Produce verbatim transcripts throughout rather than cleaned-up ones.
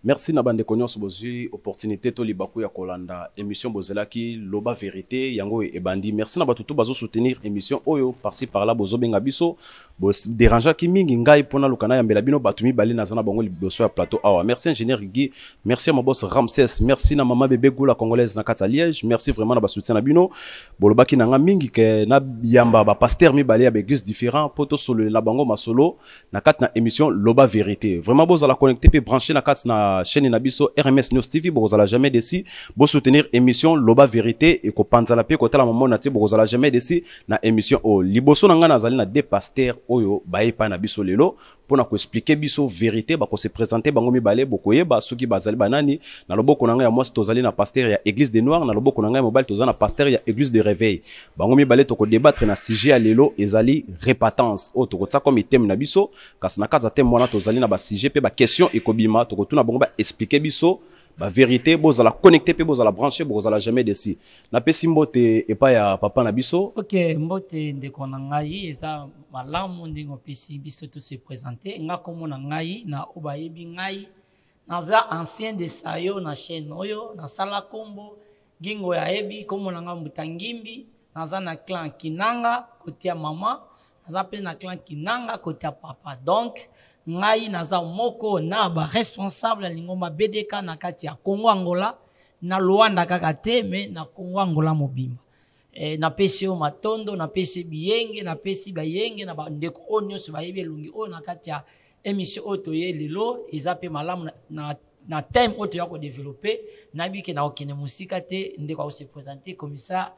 Merci na bande konyo sobozi opportunité to libaku ya kolanda émission bozelaki loba vérité yango e bandi. Merci na batutu bazo soutenir émission oyo par-ci par-là bozo benga biso bo déranger ki mingi ngai pona lukana ya mbela bino batumi bali na zana bango liboso ya plateau awa. Merci ingénieur Guy, merci à ma boss Ramses, merci na mama bébé Goula congolaise na kata Liège, merci vraiment na ba soutien na bino. Bolobaki na nga mingi ke na yamba ba pasteur mi bali ya église différent poto solo la bango masolo na kata na émission loba vérité. Vraiment bozo la connecter pe brancher na kata na chaîne Nabiso R M S News T V bozala jamais desi bo soutenir émission loba vérité et ko panzala pe ko tala maman na ti bozala jamais desi na émission o liboso na nga nazali na deux pasteurs oyo bae pa na biso lelo pona ko expliquer biso vérité ba ko se présenter bango mibale bokoye ba soki bazali banani na loboko na nga ya moi tozali na pasteur ya église des noirs na loboko na nga ya mobile tozali na pasteur ya église de réveil bango mibale to ko débattre na sujet ya lelo ezali répatance o to ko tsa comme thème na biso kasi na kaza thème wana tozali na ba sujet pe ba question ekobima to ko tuna bango ba expliquer biso ba vérité bozala connecter pe bozala brancher bozala jamais desi na pesi mbote epa ya papa na biso. OK, mbote ndeko na ngai eza malamu ndingo pesi biso to se présenter nga komo na ngai na obayebi ngai naza ancien de sayo na chaîne oyo na sala kombo gingo ya ebi komo na nga mutangimbi naza na clan Kinanga kotia mama naza pe na clan Kinanga kotia papa donc ngai naza moko na ba responsable lingoma B D K na kati ya Congo Angola na Luanda kaka te me na Congo Angola mobimba e, na pesi o matondo na pesi biyenge na pesi bayenge na bandeko onyo so bayebi lungi o na kati ya émission oto ye lelo eza pe malamu na, na, na thème oto ya ko développer na bike na okene musika te ndeko se présenter comme ça.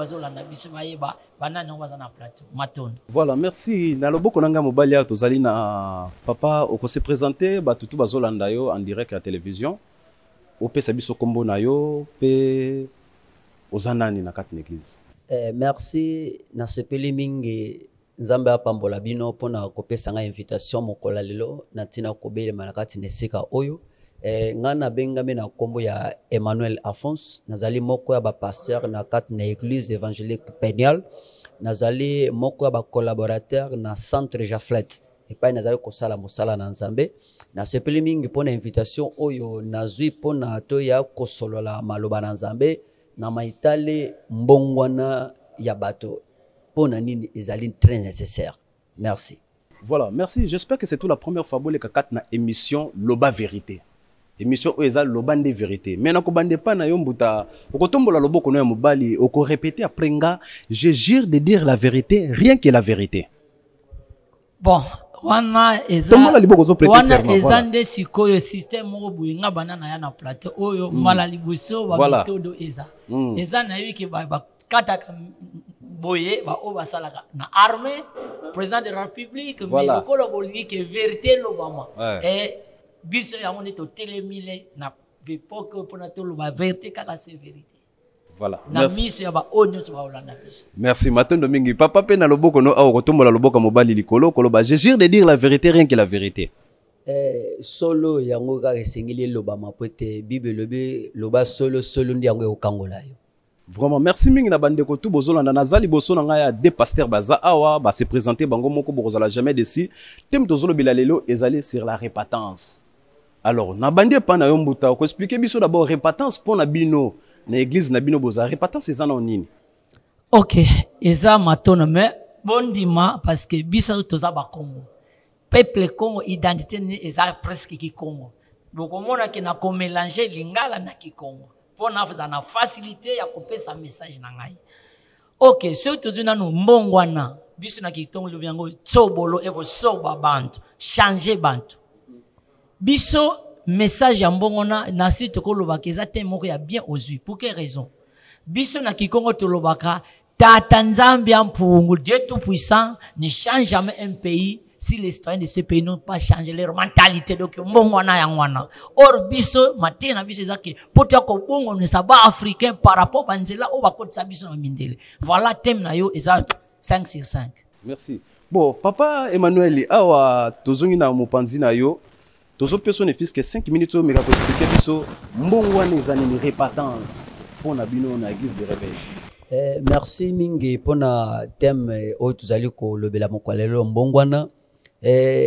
Voilà, merci. Na loboko nanga mobali ya tozali na papa oko se présenter batutu bazolanda yo en direct à la télévision. Opesa biso kombo na yo pe ozanani na kati l'église. Eh, merci na sepeli mingi nzambe apambola bino pona kopesa nga invitation mokola lelo na tina kobele manakati nesika oyo. Eh, ngana bengame na kombo ya Emmanuel Afonso nazali moko ya ba pasteur na kati na église évangélique Pénial nazali moko ya ba collaborateur na centre Jaflet et pa nazali kosala mosala na nzambe na sepeli mingi pona invitation oyo nazwi pona to ya kosolola maloba na nzambe na maitale mbongwana ya bato pona nini ezali très nécessaire. Merci. Voilà, merci. J'espère que c'est tout la première fois que kat na émission Loba Vérité. Émission oeza lobande vérité mais nako bande pa na yombuta okotombola loboko no ya mobali oko répéter après nga je jure de dire la vérité rien que la vérité. Bon wana eza wana eza nde sikoyo système mo buinga banana ya na plateau oyo mala liboso ba metodo eza eza na yiki ba kata boye ba o basalaka na armée président de la république mais lokolo bolingi que vérité lobama et biso ya moni to telemile na époque pour na to la vérité kaka c'est vérité. Voilà. Na miso ya ba onyo so ba olanda biso. Merci matondo mingi papa pe na loboko no awo kotombola loboko mobali likolo koloba je jure de dire la vérité rien que la vérité. Eh solo yango ka esengeli loba mapote bible lobe loba solo solo ndi yango okangola yo. Vraiment merci mingi na bande ko tu bozolanda nazali boso na nga ya deux pasteurs baza awa ba se présenter bango moko bozala jamais desi thème tozolo bilalelo ezali sur la répatance. Alors, na bande pa na yombuta ko expliquer biso d'abord répatance pour na bino na église na bino boza répatance eza na nini? OK, eza matono mais bondima parce que biso toza ba Congo. Peuple Congo identité ni eza presque ki Congo. Donc omona ke na ko mélanger lingala na ki Congo. Pour na fa na facilité ya kopesa message na ngai. OK, surtout zuna no mbongwana biso na ki Congo lobyango tsobolo evo soba bantu, changer bantu. Biso message ya mbongona na site ko lobaka eza te moko ya bien ozui pour quelle raison biso na kikongo to lobaka tata nzambe ya mpungu Dieu tout puissant ne change jamais un pays si les citoyens de ce pays n'ont pas changé leur mentalité donc mbongona ya ngwana or biso matina biso eza ke poto ko bongo ne saba africain par rapport banzela o bakotisa biso na mindele voilà thème na yo eza cinq sur cinq. Merci. Bon papa Emmanuel awa tozongi na mopanzi na yo tozo personne fils que cinq minutes mais pour expliquer biso mbongwana eza ni répatance pour na bino na église de réveil. Eh, merci mingi pona thème o tuzali ko lobela mokwalelo mbongwana eh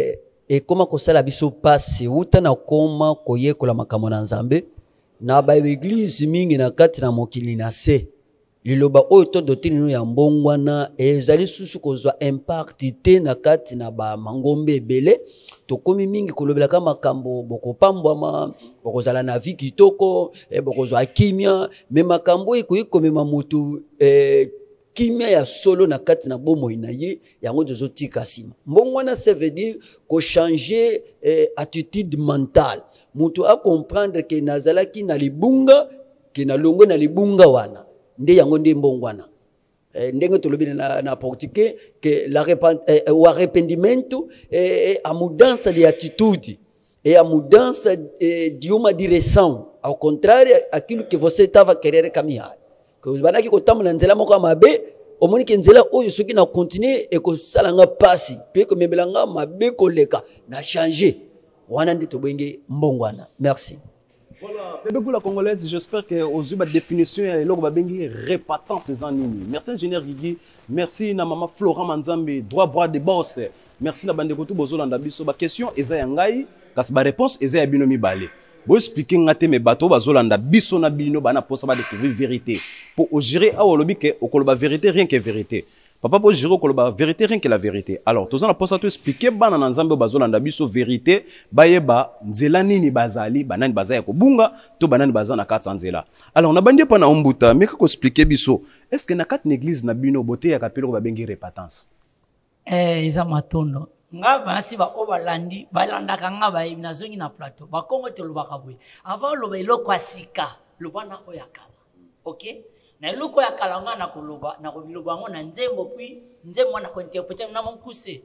et koma kosala biso pasi uta na koma koyekola makambo na Nzambe na ba église mingi na kati na mokili na se liloba oyo to doctrine ya mbongwana ezali susu kozwa impact te na kati na ba mangombe ebele tokomi mingi kolobela kama makambo bokopambwama bokozala na vie kitoko e bokozwa kimia me makambo ekoyikomema mutu eh, kimia ya solo na kati na bomoi na ye yango tozotika sima mbongwana ça veut dire ko changer eh, attitude mentale mutu a comprendre que nazalaki na libunga ke na longo na libunga wana nde yango nde mbongwana eh, ndenge tolobi na, na portugais que la eh, o arrependimento eh, a mudança de atitude e a mudança eh, de uma direção ao contrário aquilo que você estava querendo caminhar que os banaki kotambola nzela moko mabe omoni ke nzela oyo soki na continuer e ko salanga pasi pe ko membelanga mabe koleka na changer wana nde tobenge mbongwana merci. Voilà, bébé Goula congolaise, j'espère que aux yeux de définition et l'autre va bien répatant ces ennemis. Merci ingénieur Guigui, merci na maman Florent Manzambe, droit bras de boss. Merci na bande koto bozolanda biso ba question eza yangai, kasi ba réponse eza ya binomi balé. Bo expliquer ngate me bato bazolanda biso na bino bana posa ba découvrir vérité. Pour au gérer a olobi ke okoloba vérité rien que vérité. Papa pour gérer okoloba vérité rien que la vérité. Alors tozana posa to expliquer bana na nzambe bazolanda biso vérité bayeba nzela nini bazali banani bazaya ko bunga to banani bazana kata nzela. Alors na bandi pa na ombuta mais kako expliquer biso est-ce que na kata église na bino boté ya kapelo ba bengi repentance. Eh isa matondo nga basi ba obalandi balandaka nga ba nazongi na plateau ba kongo te lobaka boye avant loba eloko asika lobana oyakala. OK? Na eloko ya kalanga na koloba na koloba ngo na nzembo puis nzembo na interpréter na monkuse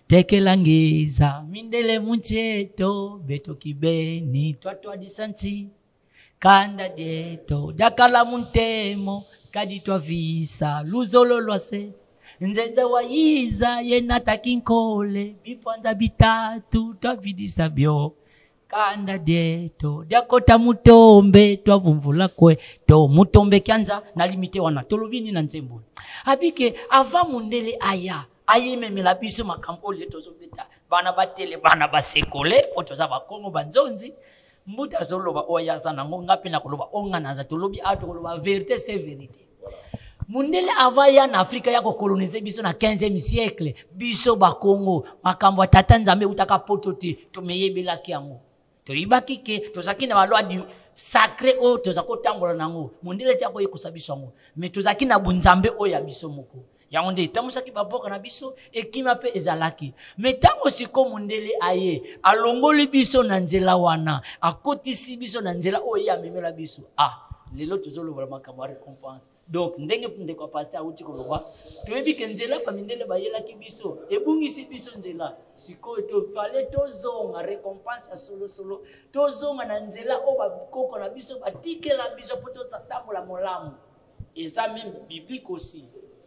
tekelangeza mindele muncheto beto kibeni twatwa disanti kanda deto dakala muntemo kadi twa visa luzolo lwase nzenza wayiza yena takinkole bipanza bitatu twavidisa byo kanda deto dakota mutombe twavumvula kwe to mutombe kyanza na limite wana tolobini na nzembo abike ava mundele aya ayimemela biso makambo leto zobeta bana batele bana basekole otoza bakongo banzonzi mbuta zoloba oyaza nango ngapi na koloba onganaza tolobi ato koloba vérité c'est vérité. Mundele avaya na Afrika yako kolonize biso na quinzième siècle biso bakongo makambo tata nzambe utaka pototi tumeyebela kiango to ibaki ke tozaki na balwa du sacré o tozako tambola nango mundele tiako yekusa biso ngo mais tozaki na bunzambe o ya biso moko yango nde tamusaki baboka na biso ekima pe ezalaki mais tango siko mundele aye alongoli biso na nzela wana akotisi biso na nzela o ya memela biso ah lelo tozolo bala makambo récompense donc ndenge punde kwa passer auti ko loba toyebi ke nzela pa mindele bayela ki biso ebungisi biso nzela siko to fale tozonga récompense ya solo solo tozonga na nzela o ba koko na biso batikela biso poto tsatambola molamu et ça même biblique aussi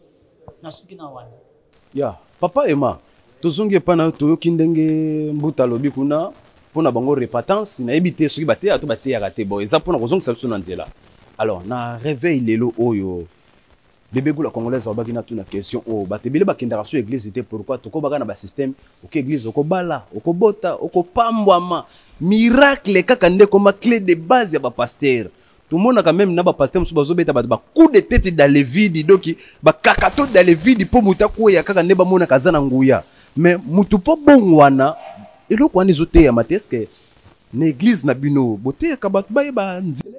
na suki na wana ya papa ema tozongi pa na toyoki ndenge mbuta lobi kuna pona bango repentance na ebité soki baté ato baté ya raté bon eza pona kozongi sa biso na nzela. Alors, na réveil lelo oyo bébé Goula congolaise obaki na tuna question o batebele bakendaka so église était pourquoi toko baka na ba système OK église oko bala oko bota oko pambwama miracle kaka nde koma clé de base ya ba pasteur tout monde quand même na ba pasteur musu bazobeta ba ba coup de tête dans les vides donc ba kakato dans les vides po muta ko ya kaka nde ba mona kazana nguya mais mutu po bongwana eloko wana zote ya mateske na église na bino bote ka ba ba ba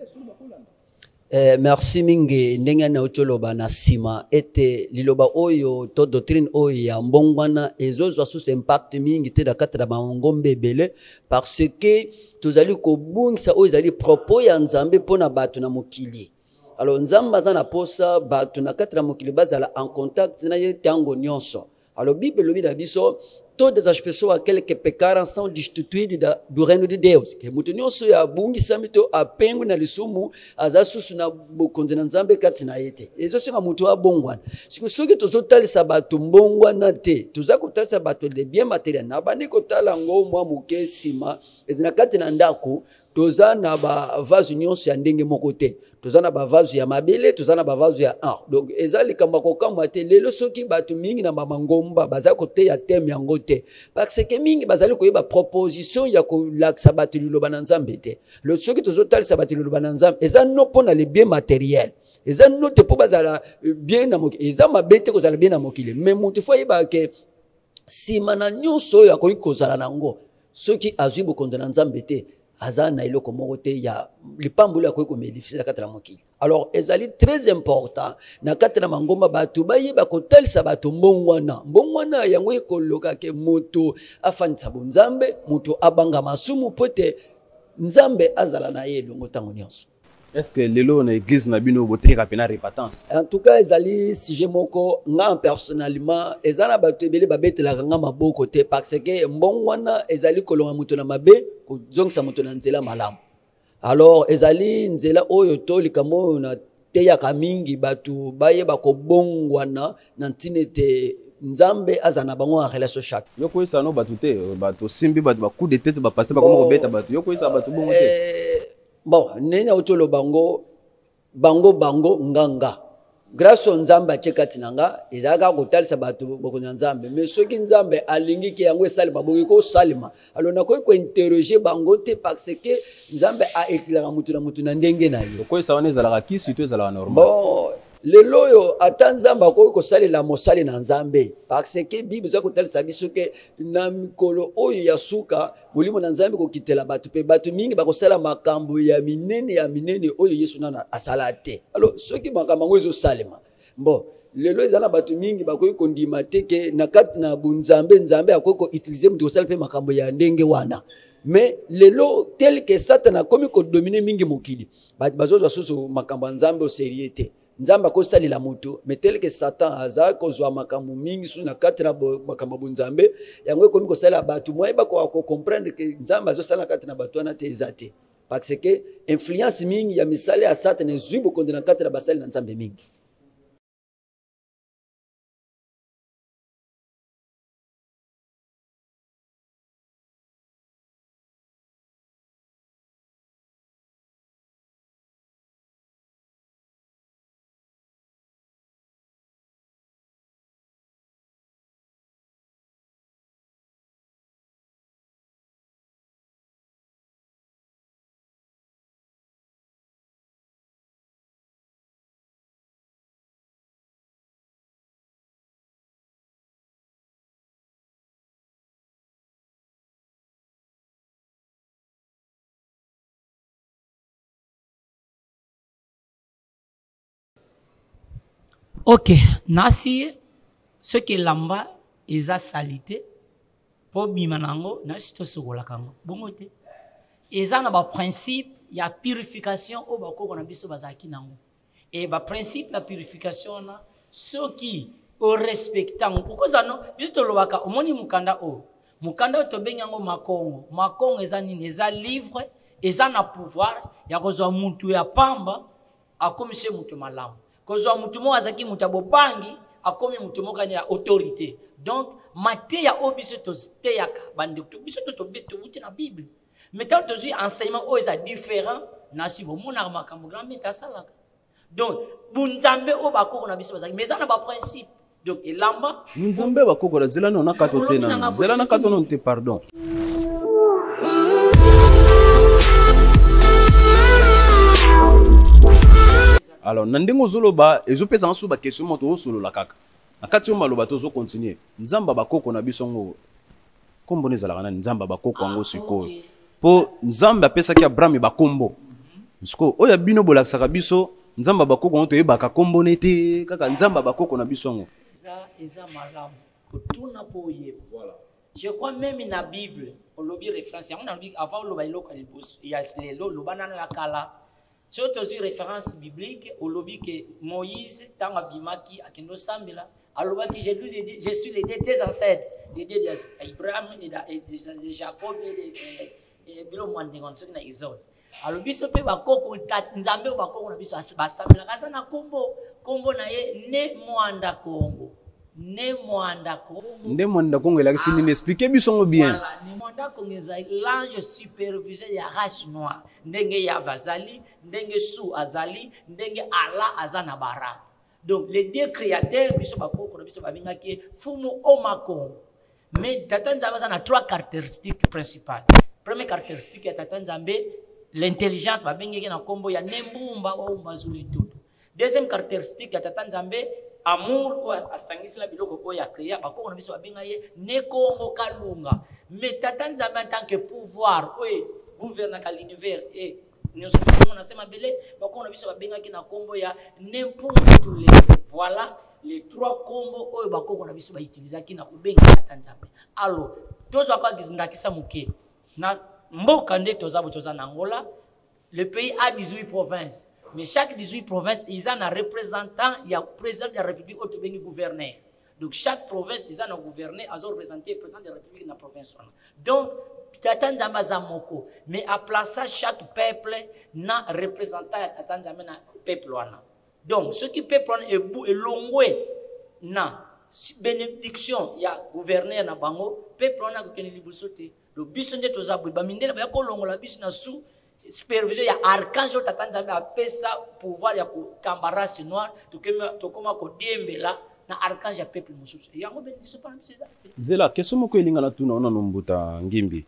Eh, merci mingi ndenge na utoloba na sima ete liloba oyo to doctrine oyo ya mbongwana ezozwa sous impact mingi te da katra ba ngombe ebele parce que tozali ko bungisa oyo ezali propos ya nzambe pona bato na mokili. Alors nzamba za na posa bato na katra mokili bazala en contact na ye tango nyonso. Alors Bible lobi na biso todas as pessoas aqueles que pecaram são destituídos do reino de Deus. Que muito nyonso ya bungi samito apengu na lisumu azasusu na bokonzi na nzambe kati na yete. Ezo singa mutu abongwana. Siku soki tozotalisa bato mbongwana te. Toza kotalisa bato de bien matériel. Na bandi kotala ngo mwa muke sima. Et na kati na ndako toza na ba vase nyonso ya ndenge moko te toza na ba vase ya mabele toza na ba vase ya art donc eza likambo kokamwa te lelo soki bato mingi na bamangomba baza kote ya teme yango te parce que mingi bazali koyeba proposition ya kolakisa bato liloba na nzambe te le soki tozotalisa bato liloba na nzambe eza no mpo na le bien matériel eza no te mpo bazala bien na mokili eza mabe te kozala bien na mokili mais moto fo yeba ke nsima na nyonso oyo akoki kozala nango soki azwi bokonzi na nzambe te aza na eloko moko te ya lipamboli akoki komelifisa na kati na mokili alors ezali très important na kati na mangomba bato bayeba kotalisa bato mbongwana mbongwana yango ekoloka ke moto afandisa bonzambe moto abanga masumu po te nzambe azala na ye elongo ntango nyonso. Est-ce que lelo na église na bino boteleka pena repentance? En tout cas ezali sujet moko nga personnellement ezana bato ebele babetelaka nga maboko te parce que mbongwana ezali kolonga moto na mabe kozongisa moto na nzela malamu alors ezali nzela oyo to likambo na teyaka mingi bato bayeba kobongwana na ntina ete nzambe azana bango en relation chaque yo koyisa no bato te bato simbi bato ba coup de tête ba pasteur ba komo kobeta bato yo koyisa bato bongo te. Bon, nena utolo bango, bango bango nganga. Grâce au nzambe achekati nanga, ezaka kotalisa bato boko nzambe. Mais soki nzambe alingi ki yango salima boki ko salima. Alors nakoki ko interroger bango te parce que nzambe a etilaka mutu na mutu na ndenge na yo. Ko esa wana ezalaka ki surtout ezalaka normal. Bon, lelo yo ata nzambe akoki kosalela mosali na nzambe parce que bible za kotalisa biso ke na mikolo oyo ya suka molimo na nzambe kokitela bato pe bato mingi bakosala makambo ya minene ya minene oyo yesu nana asala te alors soki makambo ngo ezosalema bon lelo ezala bato mingi bakoki kondima te ke na kati na bunzambe nzambe akoki koutilize mutu kosala pe makambo ya ndenge wana mais lelo tel que Satan akomi kodomine mingi mokili bato bazozwa susu makambo ya nzambe au sérieux te nzamba ko sali la moto mais tel que Satan aza ko zwa makambo mingi suna katra makambo bunzambe yango ko ko sala batu moye ba ko comprendre que nzamba zo sala katra batu na te ezate parce que influence mingi ya misale ya Satan ezubo kondena katra basali na nzambe mingi. Ok, nasi ce que lamba eza salité pour bimanango nasi to sokola kango bongo te eza na ba principe ya purification o bakoko na biso bazaki nango et ba principe la purification na ceux qui au respectant pourquoi ça non biso to lobaka omoni mukanda o mukanda to benyango makongo makongo eza nini eza livre eza na pouvoir ya kozwa muntu ya pamba akomise mutu malamu kozwa mutu mo azaki mutu bobangi akomi mutu mo kanya autorité donc mate ya obiso to teyaka bandeko biso to beto mutu na bible mais tant que enseignement o est différent na si bo mona makambo grand meta salaka donc bunzambe o bakoko na biso bazaki mais ça na ba principe donc elamba bunzambe bakoko la zela na kato te na zela na kato non te pardon. Alors nandingo zoloba ezopesa nsu ba question moto solo la kaka akati yo maloba to zo continuer nzamba bakoko na bisongo kombo nezala kana nzamba bakoko ngo siko po nzamba pesa ki Abraham bakombo siko oya bino bolakisaka biso nzamba bakoko ngo to yebaka kombo nete kaka nzamba bakoko na bisongo eza eza malamu kutuna po yeba voilà je crois même na bible on lobi référence on a lobi avant lo ba iloko libus ya lelo lo banana ya kala. Si tu as une référence biblique, au lobby que Moïse, tant abimaki, à Kendo Sambila, alors que je suis les deux tes ancêtres, les deux d'Abraham et de Jacob et de Bilo Mwandengon, ceux qui sont Exode. Alors, biso pe bakoko, nzambe bakoko na biso basambila, kasa na kombo, kombo na ye ne mwanda Kongo. ne mwanda Congo. Nde mwanda Congo la kisi ni expliquer biso bien. Voilà, ne mwanda Congo ezali l'ange superviseur ya race noire. Ndenge ya vazali, ndenge su azali, ndenge ala azana bara. Donc les deux créateurs biso bakoko na biso babingaki fumu omako. Mais Tata Nzambe a trois caractéristiques principales. Première caractéristique ya Tata Nzambe, l'intelligence babengeki na kombo ya nembumba o mazuli tout. Deuxième caractéristique ya Tata Nzambe, amour ou asangisi la biloko ko ya créer bakoko na biso babenga ye ne kongo kalunga. Mais Tata Nzambe en tant que pouvoir oui gouverner l'univers et nous sommes nasema bele bakoko na biso babengaki na kombo ya nempungu tule. Voilà les trois combos oyo bakoko na biso ba utilisaki na kubenga Tata Nzambe. Alors tozo kwa gizindakisa muke na mboka nde tozabo toza na Angola. Le pays a dix-huit provinces. Mais chaque dix-huit provinces, ils ont un représentant, il y a un président de la République ou un gouverneur. Donc chaque province, ils ont un gouverneur, ils ont représenté le président de la République de la province. Donc, Tata Nzambe Zamoko, mais à placer chaque peuple, n'a représentant Tata Nzambe na peuple. Donc, ce qui peuple est longoué, na bénédiction, il y a gouverneur na bango, peuple na kokene libusote. Donc, bisonde tozabu, bamindela ba ko longola biso na sou. Superviseur ya archange Tata Nzambe apesa pouvoir ya kutambara noir to koma ko diembela na archange ya peuple mususu yango benediction pa mseza zela keso moko elinga na tuna ona nombuta ngimbi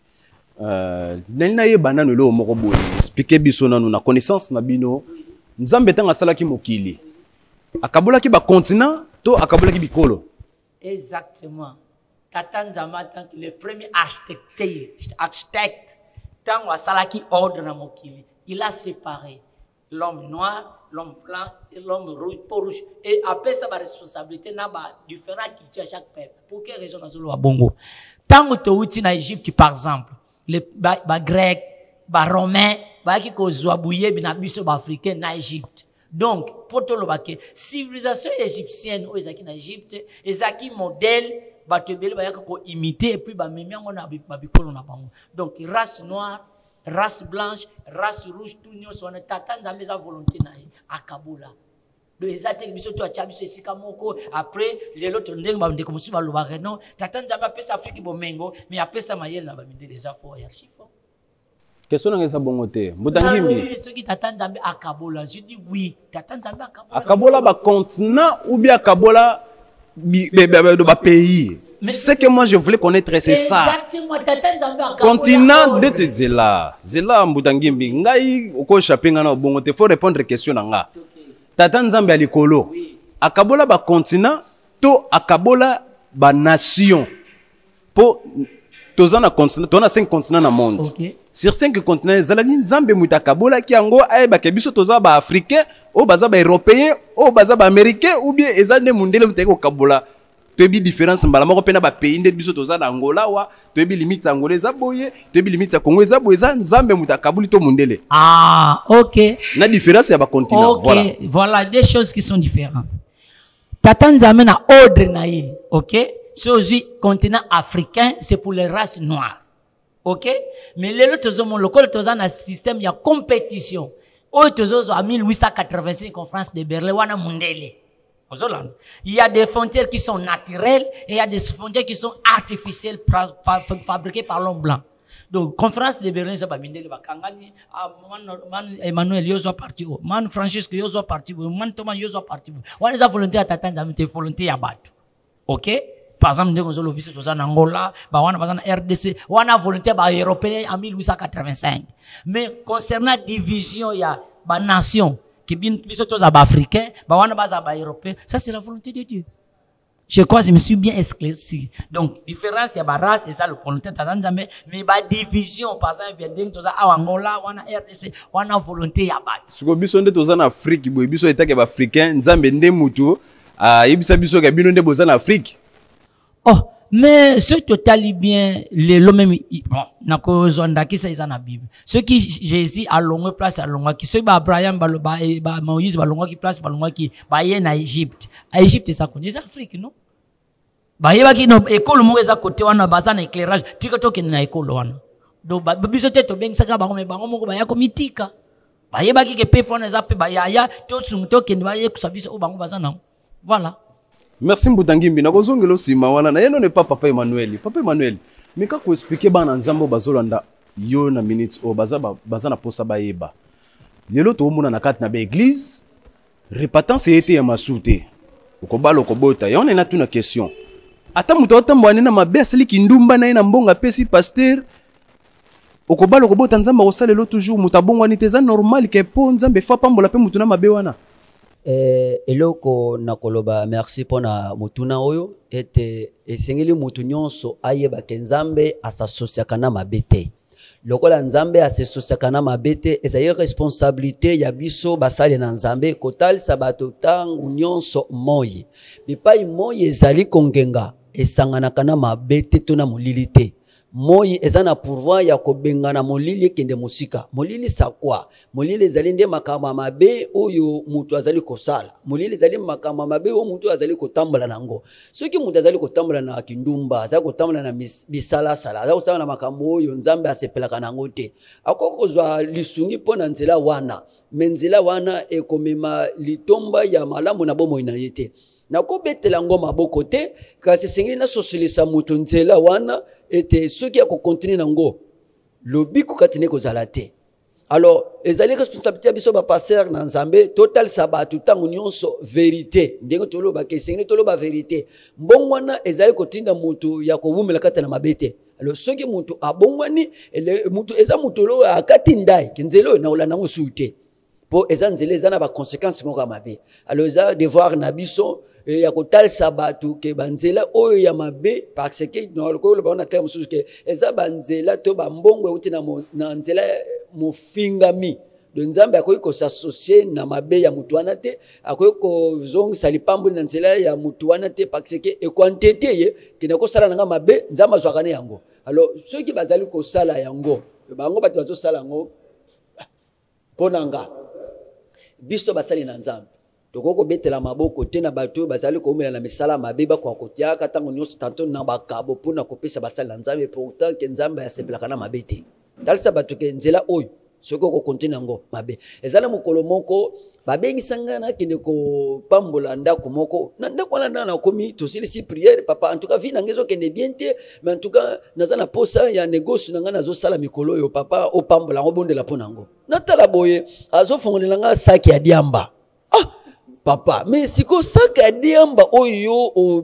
euh nena ye banano lo moko boye expliquer biso nanu na connaissance na bino Nzambe tanga salaki mokili akabola ki ba continent to akabola ki bikolo exactement Tata Nzambe tant que le premier architecte architecte tant à salaki ordre na mokili, il a séparé l'homme noir, l'homme blanc et l'homme rouge, rouge. Et après ça, la responsabilité n'a pas différentes cultures à chaque peuple. Pour quelle raison dans le Bongo? Tant que tu es en Égypte, par exemple, les Grecs, les Romains, qui ont bouillé les Africains en Égypte. Donc, pour tout le monde, civilisation égyptienne ou en Égypte, les acquis modèles, batebele ba yaka ko imiter et puis ba memiango na babikolo na bango. Donc race noire, race blanche, race rouge tout nyonso wana Tata Nzambe za volonté na ye akabola. Donc ezate biso to acha biso esika moko après les autres ndenge ba ndeko musu ba lobaka non Tata Nzambe apesa Afrique bomengo mais apesa mayele na ba mindele déjà fort ya chiffon. Question na ngesa bongo te. Mbutangimbi. Ce qui Tata Nzambe akabola, je dis oui, Tata Nzambe akabola. Akabola ba continent ou bien akabola de pays. Ce que moi je voulais connaître, c'est ça. Exactement. Continent de Zela. Zela Mbutangimbi. Ngai oko chapinga na bongo te. Faut répondre question na nga. Tata Nzambe alikolo. Akabola ba continent to akabola ba nation. Po tozana continent, tona cinq continents na monde. Okay. Sur cinq continents, zalaki Nzambe mutakabola ki yango ay ba kebiso toza ba africain, o baza ba européen, o baza ba américain ou bien ezane mundele muteko kabola. Toyebi différence mbala moko pena ba pays nde biso toza na Angola wa, toyebi limite za Angola za boye, toyebi limite za Congo za boye za Nzambe mutakabuli to mundele. Ah, OK. Na différence ya ba continent, okay. voilà. Voilà des choses qui sont différentes. Tata Nzambe na ordre na ye, OK? Sur le continent africain, c'est pour les races noires. OK? Mais les autres hommes, le col a un système, il y a compétition. Autres en mille huit cent quatre-vingt-cinq, conférence de Berlin, wana mundele. Il y a des frontières qui sont naturelles et il y a des frontières qui sont artificielles fabriquées par l'homme blanc. Donc, conférence de Berlin, c'est pas mindele bakangani, man Emmanuel Yozo parti, man Francisco Yozo parti, man Thomas Yozo parti. On les a volonté à Tata Nzambe, volonté à battre. OK? Par exemple, nous avons vu en Angola, on a en R D C, on a volonté par les Européens en mille huit cent quatre-vingt-cinq. Mais concernant la division, il y a des nations qui sont africains, on a des Européens. Ça, c'est la volonté de Dieu. Je crois que je me suis bien éclairci. Donc, différence, il y a des races, et ça, la volonté de Tanzanie, mais la division, par exemple, il y a en Angola, on a R D C, on a volonté de battre. Si vous avez en Afrique, vous avez des Africains, vous avez des Moutou, ah, il y a des Africains en Afrique. Oh, mais ce total bien, les lots même, bon, n'a que zonda qui c'est dans la Bible. Ceux qui Jésus à longue place à longue, qui ceux qui Abraham, ba ba Moïse, ba longue qui place, ba longue qui ba y en Égypte. À Égypte ça connaît, c'est Afrique non? Ba y ba qui no école mo eza côté wana bazana éclairage, tika to na école wana. Donc ba biso te to ben saka ba me ba mo ba ya komitika. Ba y ba qui ke pepe wana za pe ba ya ya to tsungu to ke ba ye kusabisa o ba bazana. Voilà. Merci Mbutangimbi. Na kozongelo sima wana na yeno ne pas papa Emmanuel. Papa Emmanuel, mais ka ko expliquer ba na nzambo bazolanda yo na minutes o baza baza na posa ba yeba. Lelo to mona na kati na ba église, repentance était ya masute. Okobalo kobota. Ya on na tuna question. Ata muto otambwana na mabe asali kindumba na ina mbonga pesi pasteur. Okobalo kobota nzamba osalelo toujours mutabongwani teza normal ke po nzambe fa pambola pe mutuna mabe wana. Eh, eloko nakoloba merci pona mutuna oyo ete esengeli mutu nyonso ayeba ke nzambe asasosiaka na mabe te. Lokola nzambe asasosiaka na mabe te ezali responsabilité ya biso basali na nzambe kotalisa bato tangu nyonso moyi. Bipai moyi ezali kongenga esanganaka na mabe te to na molili te. Moyi ezana pouvoir ya kobengana molili ekende musika. Molili sakwa. Molili ezali nde makama mabe oyo mutu azali kosala. Molili ezali makama mabe oyo mutu azali kotambola nango. Soki mutu azali kotambola na kindumba, azali kotambola na bisala sala, azali kotambola na makambo oyo nzambe asepelaka nango te. Akoko zwa lisungi pona nzela wana. Menzela wana ekomema litomba ya malamu na bomo ina yete. Na kobetela ngoma maboko te kasi sengeli na sosolisa mutu nzela wana ete soki ako continue nango lobi ko katine ko zalate. Alors ezali responsabilité biso ba passer na nzambe total sabatu tangu nyonso vérité ndenge toloba ke sengeli toloba vérité mbongwana ezali kotinda mutu ya kovumela kata na mabete. Alors soki mutu abongwani mutu eza mutu lo akati ndai kenzelo na olanda ngo suite po eza nzela eza na ba conséquences moko mabe. Alors eza devoir na biso ya kotalisa batu ke banzela oyo ya mabe parce que no lokolo ba na terme susu ke eza banzela to bambongwe uti na na nzela mofingami de nzambe akoyi ko s'associer na mabe ya mutu wana te akoyi ko zong salipambu na nzela ya mutu wana te parce que e quantité ye kina ko sala nga mabe nzamba zwakane yango. Alors ceux qui bazali ko sala yango bango batu bazo sala yango ponanga biso basali na nzambe tokoko betela maboko te na bato bazali ko umela na misala mabeba kwa kotiaka tango nyonso tanto na bakabo pona kopesa basali na nzambe pourtant ke nzambe asepelaka na mabete talisa bato ke nzela oyo soko ko continue ngo mabe ezala mukolo moko babengi sangana kende ko pambola ndako moko na ndako na na komi to silisi prière papa en tout cas vie na ngezo kende bien te mais en tout cas nazana posa ya négoce na ngana zo sala mikolo yo papa o pambola ngo bondela pona ngo natala boye azo fongolela nga saki ya diamba ah papa mais siko saki ya diamba oyo o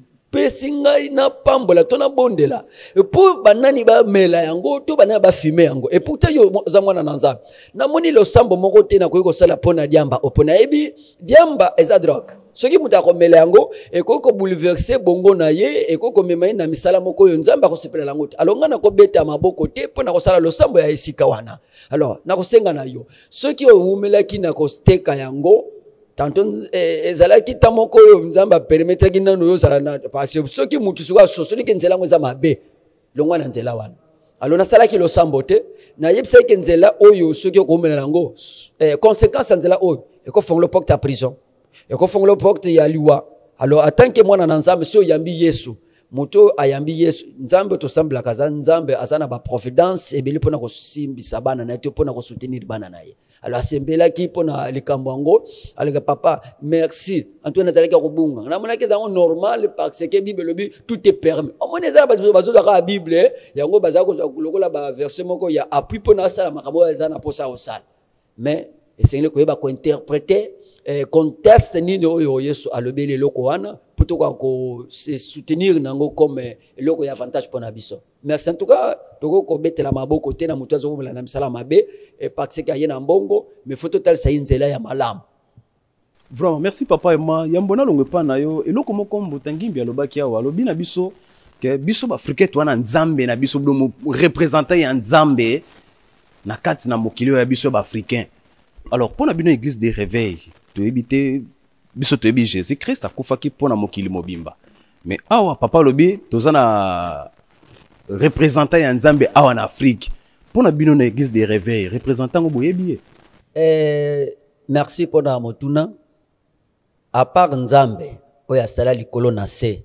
pesinga ina pambola tona bondela et pour banani ba mela yango to banana ba filmer yango et pourtant yo za mwana na nzambe na moni lo sambo moko te na koyi ko sala pona diamba opona ebi diamba eza drogue soki mutu akomela yango ekoki ko bouleverser bongo na ye ekoki ko mema na misala moko yo nzambe akosepela yango te alors ngana ko beta maboko te pona ko sala lo sambo ya esika wana alors na kosenga na yo soki ovumelaki na kosteka yango tanton ezalaki tamoko yo nzamba permettre ki nanu yo sala na parce que soki mutu suka sosoli ke nzela ngweza mabe longwa na nzela wana alors na sala ki lo sambo te na yebisa ke nzela oyo soki okomela nango eh, conséquence nzela oyo eko fongolo porte à prison eko fongolo porte ya liwa alors en tant que mwana na nzambe so yambi Yesu muto ayambi Yesu nzambe to sambla kaza nzambe azana ba providence ebeli pona ko simbisa bana na te pona ko soutenir bana na ye. Alors asembela ki pona likambo ngo alega papa merci Antoine nazalaki ko bunga na mona ke zango normal parce que bible lobi tout est permis o mona ezala bazo bazo ka bible yango bazako lokola ba verset moko ya appui pona sala makambo ezana posa osala mais esengeli ko yeba ko interpréter eh, contexte nini oyo Yesu alobeli loko wana plutôt ko se soutenir nango comme loko ya avantage pona biso. Merci en tout cas toko ko betela maboko te na mutu azomela na misala mabe parce que ayena mbongo mais faut total sa inzela ya malam. Vraiment merci papa Emma yambona longo pa na yo eloko moko Mbutangimbi alobaki awa alobi na biso ke biso ba africain to na nzambe na biso do représenter ya nzambe na kati na mokili ya biso ba africain. Alors pour la bino église des réveils to ebité biso to ebi Jésus Christ akufaki pona mokili mobimba mais awa papa lobi tozana représentant ya nzambe awa na Afrique pona bino na église des réveils représentant ngo boyebi eh merci pona motuna à part nzambe oya sala likolo na se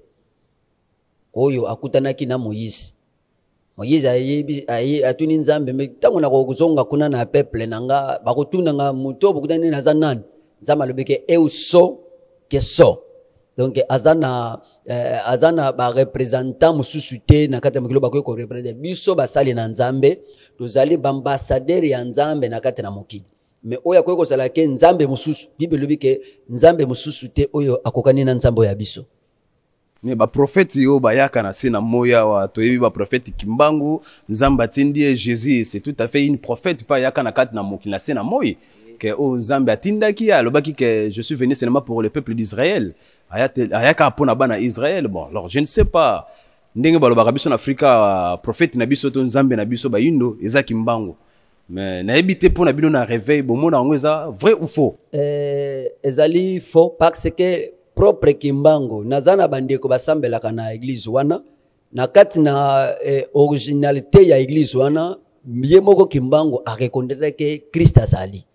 oyo akutanaki na Moïse Moïse ayebi ayi atuni nzambe me tango na kozonga kuna na peuple nanga bakotuna nga muto bokutani na zanani nzamba lobeke euso keso donc azana euh, azana ba représentant mususu te na kati ya mokili bakoki ko représenter biso basali na nzambe tozali ba ambassadeur ya nzambe na kati na mokili mais oyo akoki kozala ke nzambe mususu bible elobi ke nzambe mususu te oyo akokani na nzambe ya biso. Mais ba prophète yo bayaka na se na moya wa toyebi ba prophète Kimbangu nzambe atindi Jésus c'est tout à fait une prophète pas yaka na kati na mokili na se na moyi que o nzambe atindaki alobaki que je suis venu seulement pour le peuple d'Israël ayaka pona bana Israël. Bon alors je ne sais pas ndenge balobaka biso na Afrika prophète na biso to nzambe na biso bayindo eza Kimbangu mais nayebi te pona bino na réveil bomona ngo eza vrai ou faux. euh ezali faux parce que propre Kimbangu nazana bandeko basambelaka na église wana na kati na eh, originalité ya église wana ye moko Kimbangu a reconnaître que Christ azali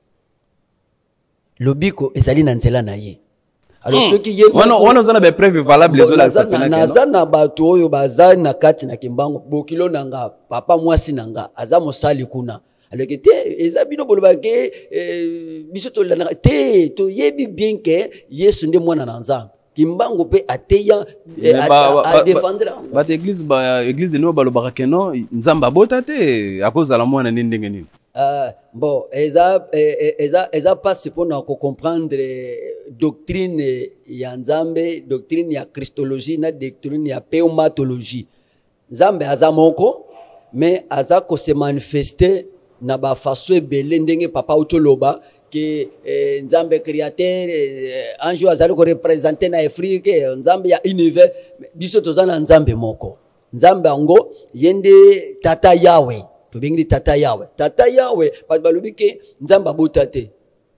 lobiko ezali na nzela na ye. Alors ceux qui yemo wana wana zana be preuve valable les autres ça na nazana bato oyo bazali na kati na Kimbangu bokilo nanga papa mwasi nanga aza mosali kuna alors que te eza bino boloba ke biso to la te to yebi bien que Yesu nde mwana na Nzambe Kimbangu pe ateya a défendre ba église ba église de no balobaka ke non Nzambe abota te akoza la mwana nini ndenge nini. Uh, bon, eza eza eza pas pour nous comprendre doctrine ya Nzambe, doctrine ya Christologie na doctrine ya pneumatologie. Nzambe aza moko mais aza ko se manifester na ba façon ebele ndenge papa utoloba que eh, Nzambe créateur eh, anjo azali ko représenter na Afrique Nzambe ya univers biso tozana Nzambe moko. Nzambe ango yende tata Yahweh. Tobengili tata Yahweh. Tata Yahweh, parce balobi ke nzamba botate.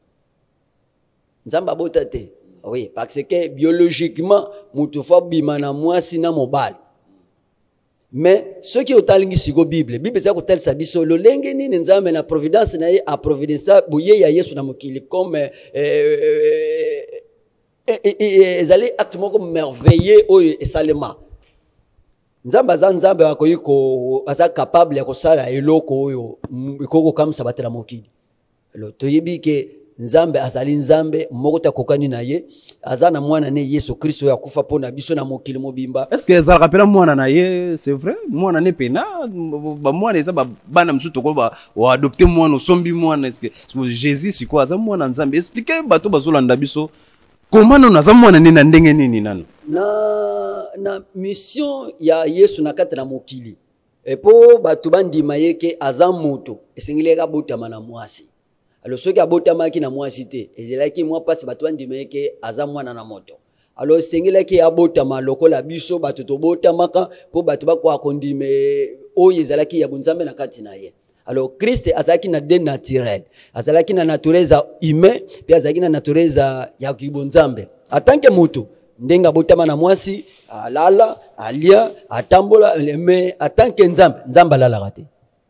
Nzamba botate. Oui, parce que biologiquement, mutu fa bima na mwasi na mobali. Mais ceux qui otalingi sigo Bible, Bible za ko tel sabiso lo lenge ni nzambe na providence na ye a providence boye ya Yesu na mokili comme ezali acte moko merveilleux oyo esalema. Nzamba za nzambe akoyi ko asa capable ya kosala eloko oyo ikoko kamsa batela mokili. Lo toyebi ke nzambe azali nzambe moko ta kokani na ye azana mwana ne Yesu Kristo ya kufa pona biso na mokili mobimba. Est-ce que ça rappelle mwana na ye c'est vrai mwana ne pena ba mwana eza ba bana msuto ko ba wa adopter mwana sombi mwana est-ce que Jésus c'est quoi za mwana nzambe expliquer bato bazolanda biso comment nous naza mwana ne na ndenge nini nano na na mission ya Yesu na kati na mokili epo bato bandima yeke aza moto esengileka botama na mwasi. Alors ceux qui abotama ki na mwasi te ezelaki mwa pasi bato bandima yeke aza mwana na moto. Alors esengileki abotama lokola biso bato to botamaka po bato bakwa kondime oyo ezalaki ya bunzambe na kati na ye. Alors Christ azalaki na de naturel azalaki na natureza humain puis azalaki na natureza ya kibonzambe en tant que moto ndenga botama na mwasi alala alia atambola mais en tant que nzambe nzamba lala raté.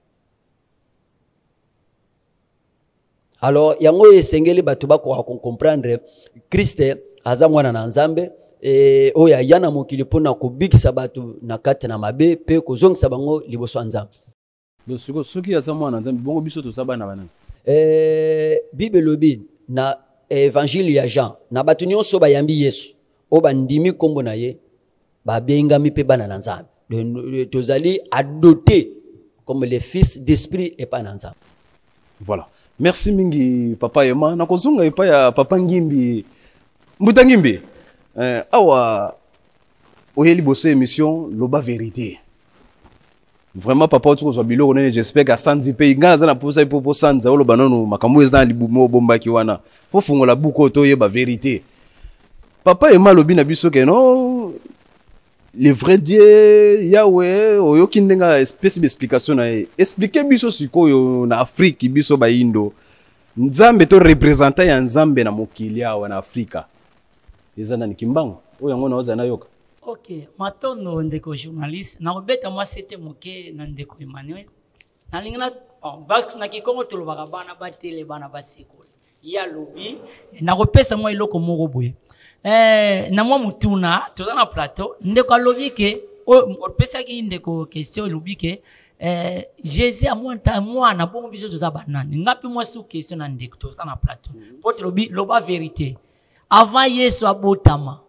Alors yango esengeli bato bako comprendre Christ aza mwana na nzambe e oya yana mokili pona ko bikisa bato na kati na mabe pe ko zongisa bango liboso nzambe. Donc ceux qui aza mwana nzambe bongo biso to sabana bana. Eh Bible lobi na évangile ya Jean na bato nyonso bayambi Yesu o bandimi kombo na ye ba bengami pe bana na nzambe tozali adopté comme les fils d'esprit et pas na nzambe. Voilà. Merci mingi papa Yema na kozunga epa ya papa Ngimbi Mbuta Ngimbi euh awa oyeli bosso émission loba vérité. Vraiment papa tu ko biloko nene j'espère que sanzi pe ngana za na posa ipopo sanza olo banono makambo eza libumo bomba ki wana fo fungola buko to yeba vérité. Papa Yema lobi na biso ke non le vrai Dieu Yahweh oyoki ndenga espèce d'explication na expliquer biso sikoyo na Afrique biso ba indo nzambe to représenter ya nzambe na mokili awa na Afrika ezana ni Kimbangu oyo ngona oza na yoka. Ok, matondo ndeko journaliste na obeta moi c'était moke na ndeko Emmanuel na lingana bon bax na kikongo tolobaka bana batele bana basikole ya lobi na kopesa moi eloko moko boye. Eh, na mwa mutuna toza na plateau ndeko alobi ke opesa ki ndeko question lobi ke eh Jésus a monta mwana bongo biso toza banani ngapi mwa sous question na ndeko toza na plateau pour lobi loba vérité avant Yesu abotama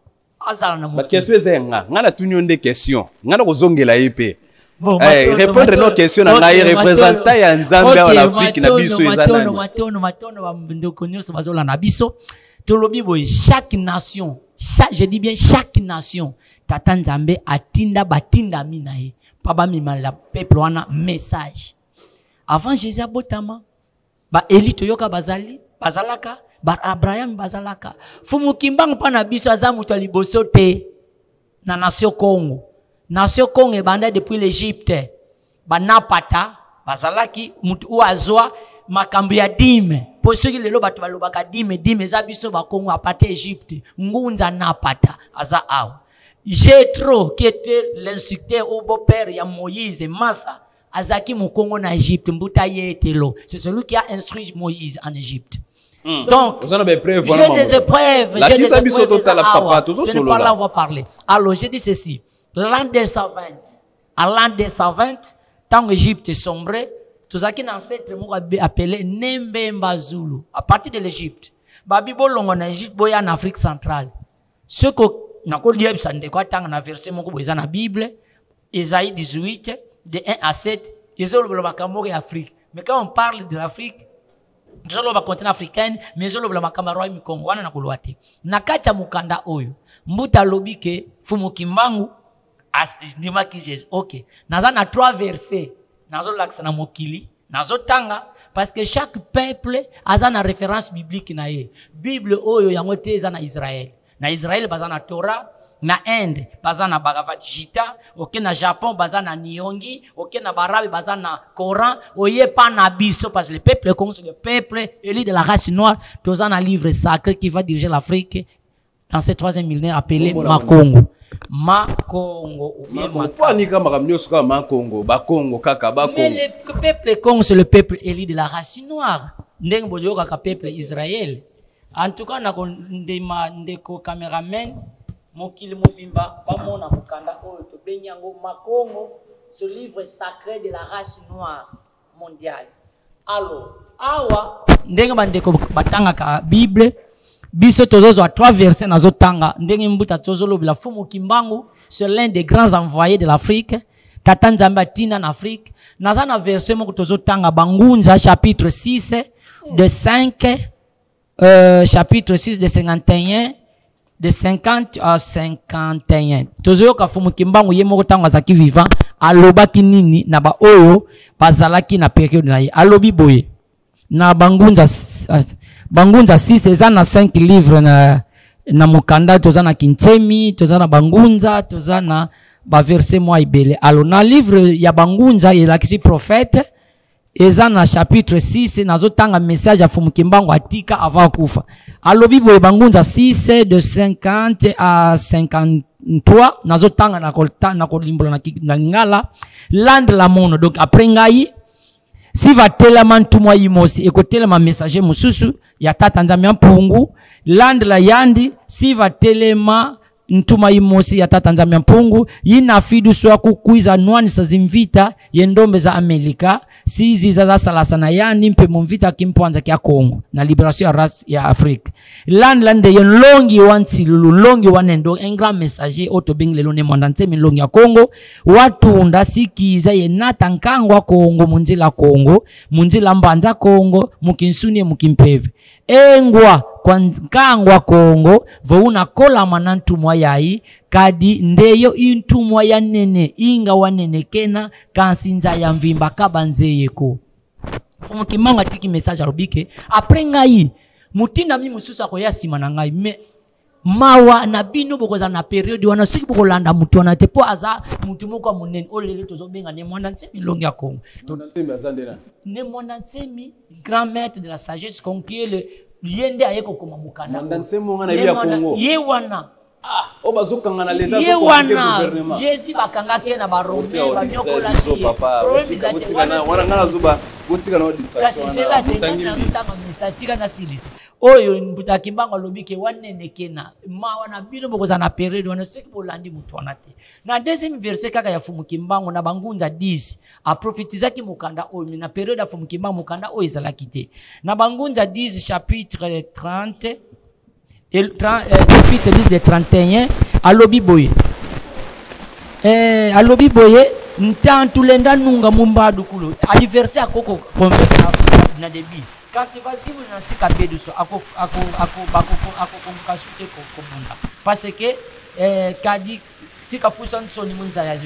azala na ba question ezenga ngana tunionde question ngana kozongela yepe bon eh répondre nos questions na ngai représentant ya Nzambe en Afrique na biso ezana matono matono matono ba ndoko nyonso bazola na biso tolobi boye chaque nation chaque je dis bien chaque nation tata Nzambe atinda batinda minaye pa ba mimala peuple wana message avant Jésus abotama ba Eli toyoka bazali bazalaka ba Abraham bazalaka fumu kimbangu pa na biso aza muto liboso te na nation Congo nation Congo ebanda depuis l'Égypte ba napata bazalaki mutu oazwa makambo ya dime po soki lelo bato balobaka dime dime za biso ba Congo apate Égypte ngunza napata aza awa Jétro qui était l'instructeur au beau-père ya Moïse Massa azaki mu Congo na Égypte mbuta yetelo c'est celui qui a instruit Moïse en Égypte. Mm. Donc, j'ai des épreuves, j'ai des épreuves. Je ne parle pas, on va parler. Alors, je dis ceci. L'an deux cent vingt, à l'an deux cent vingt, tant l'Égypte est sombrée, tout ça qui est ancêtre appelé Nembemba Zulu, à partir de l'Égypte. Babi bolongo en Égypte, boya en Afrique centrale. Ce que n'a pas lié, ça ne quoi tant on a versé mon coup dans la Bible, Ésaïe dix-huit, de un à sept, ils ont le Bakamori Afrique. Mais quand on parle de l'Afrique, Zolo ba continent africaine mais zolo ba makamaro mi Congo wana nakulwate nakacha mukanda oyo mbuta lobike fumu kimbangu as ndima kijes OK naza na trois versets nazo laksa na mokili nazo tanga parce que chaque peuple a na référence biblique na ye Bible oyo yango te za na Israël na Israël baza na Torah na Inde baza na Bhagavad Gita OK na Japon baza na Nihongi OK na Barabe baza na Coran oye pa na biso parce que le peuple comme le peuple élu de la race noire tous un livre sacré qui va diriger l'Afrique dans ce troisième millénaire appelé Makongo Makongo ou bien Makongo Bakongo kaka Bakongo mais le peuple Congo c'est le peuple élu de la race noire ndenge boyo kaka peuple Israël en tout cas na ndema ndeko cameraman Mokili Mobimba, Bamona Mukanda, Oto, Benyango, Makongo, ce livre sacré de la race noire mondiale. Alors, Awa, Ndenge Bandeko Batanga ka Bible, Biso Tozozo a trois versets nazo tanga, Ndenge Mbuta Tozolo la Fumu Kimbangu, c'est l'un des grands envoyés de l'Afrique, Tata Nzambe Tina en Afrique, Nazana verset Moko Tozo tanga Bangunza, chapitre six, de cinq, euh, chapitre six, de cinquante et un, de cinquante à cinquante et un. Tozo ka fumu kimbangu ye moko tango azaki vivant alobaki nini na ba oyo bazalaki na période na ye alobi boye na bangunza bangunza six eza na cinq livres na na mukanda toza na Kintsemi toza na bangunza toza na ba verset moi ibele alo na livre ya bangunza elakisi prophète eza na chapitre six nazo tanga message ya fumu kimbangu atika avant kufa alobi boye bangunza six de cinquante à cinquante-trois nazo tanga na kolta na kolimbola na ngala land la mono donc après ngai si va telema ntumwa yimosi ekotelema messager mususu ya tata Nzambe mpungu land la yandi si va telema ntuma imosi ya tata Nzambe mpungu yina fidu swa kukuiza nwani sa zimvita yendombe za Amerika sizi za salasa na yani mpe mvita kimpanza kia Kongo na liberation ya race ya Afrique land land yen longi wansi lulu longi wanendo un grand messager auto bingle lone mondanse mi longi ya Kongo watu unda sikiza yenata nkangwa Kongo munzila Kongo munzila mbanza Kongo mukinsuni mukimpeve engwa kwa nkangwa Kongo vouna kola manantumwa yai kadi ndeyo intumwa ya nene inga wanene kena kansinza ya mvimba kabanze yeko fumu kimanga tiki message arobike après ngai mutinda mi mususa ko yasima na ngai me mawa na bino bokoza na periode wana siki bokolanda mutu wana te po aza mutu moko munene olele tozobenga ne mwana nsemi longi ya Kongo tonatemi azandena ne mwana nsemi grand maître de la sagesse conquier yende ayeko koma mukanda mandansemo ngana ya Kongo ye wana ah obazo kangana leta ye wana Jésus bakanga ke na barombe ba nyokola si papa wana wana ngana zuba botika na distraction c'est là tena tama misatika na silisa oyo mbuta kimbango lobike wanene kena ma wana bino bokoza na periode wana seki bolandi mutu wana te na deuxième verset kaka ya fumu kimbango na bangunza dix a prophétisaki mukanda oyo na periode ya fumu kimbango mukanda oyo ezalaki te na bangunza dix chapitre trente et chapitre dix de trente et un alobi boye eh alobi boye ntantu lenda nunga mumbadu kulo anniversaire akoko convaincre na, na debi quand tu vas zimu na sika bedu so ako ako ako bako ako konkasute ko kobunda parce que eh kadi sika fusan tsoni munza ya yo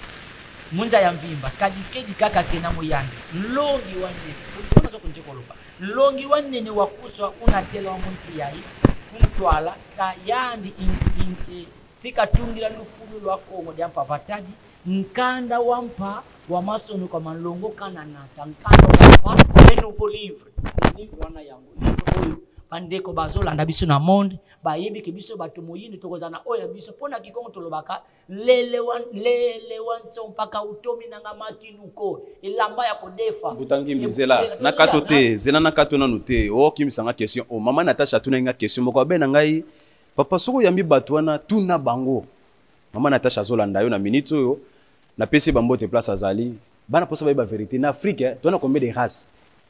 munza ya mvimba kadi kedi kaka kena moyande longi wanne unazo kunjekolopa longi wanne ni wakuswa unatela munzi yayi kuntwala ka yandi in, in, in sika tungira lufulu lwa Kongo dyampa vatadi nkanda wampa wa masono kwa malongo kana nata nkanda wampa le nouveau livre livre wana yango livre oyo bandeko bazolanda biso na monde bayebi ke biso bato moyini tokozana oya biso pona kikongo tolobaka lele wan lele wanso mpaka utomi nanga makinuko elamba ya kodefa butangi mizela na katote zena na katona note o kimisanga question o mama Natasha tuna nga question moko bena ngai papa soko yambi bato wana tuna bango mama Natasha zolanda yo na minute oyo na pesi bambote place azali bana posa ba vérité na Afrique hein, tu as combien de races?